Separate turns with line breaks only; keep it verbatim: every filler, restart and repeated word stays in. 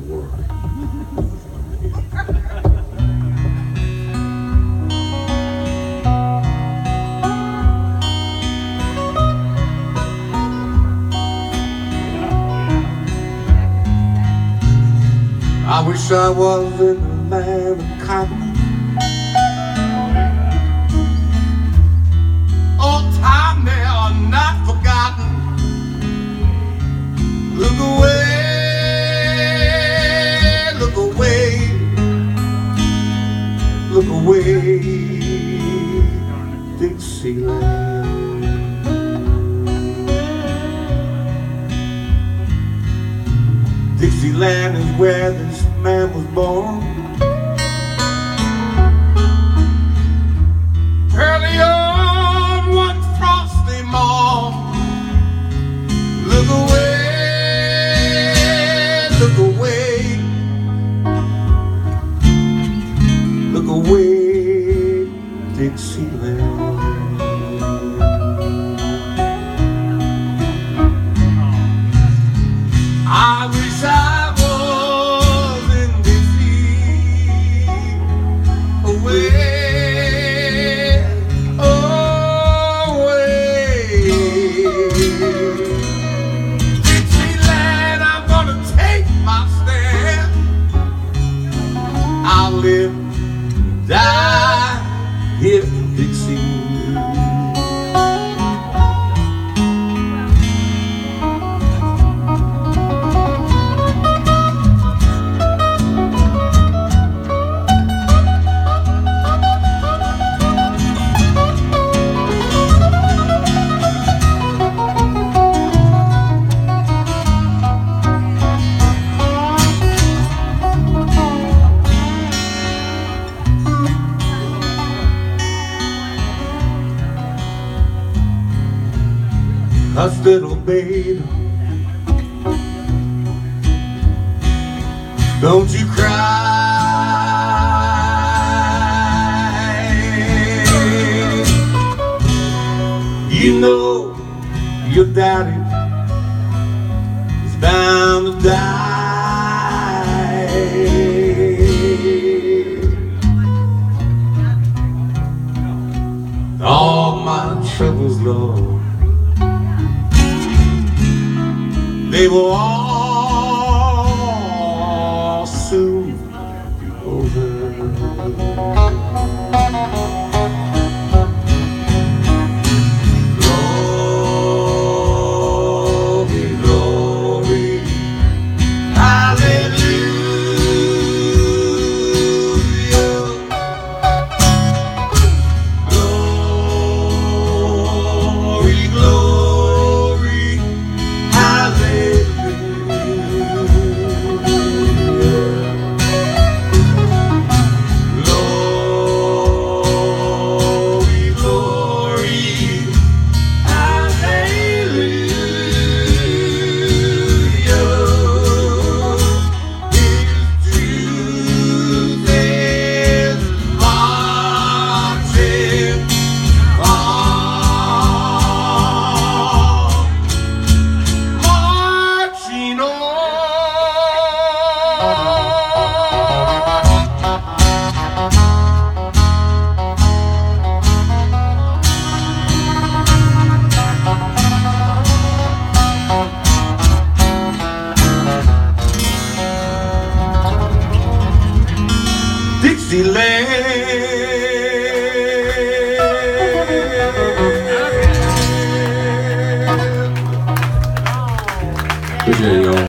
world. I wish I was in the land of cotton. Old time they are not forgotten. Look away, look away, look away, Dixieland. Dixieland is where this man was born. Early on one frosty morn. Look away, look away, look away, Dixieland. I wish I was in Dixie, away, away. Dixieland, I'm gonna take my stand. I'll live, die here in Dixie. Hush, little baby, don't you cry. You know your daddy is bound to die. All my troubles, Lord, they will all soon be over. Glory, glory, hallelujah. Glory, glory, Dixieland. Appreciate it, y'all.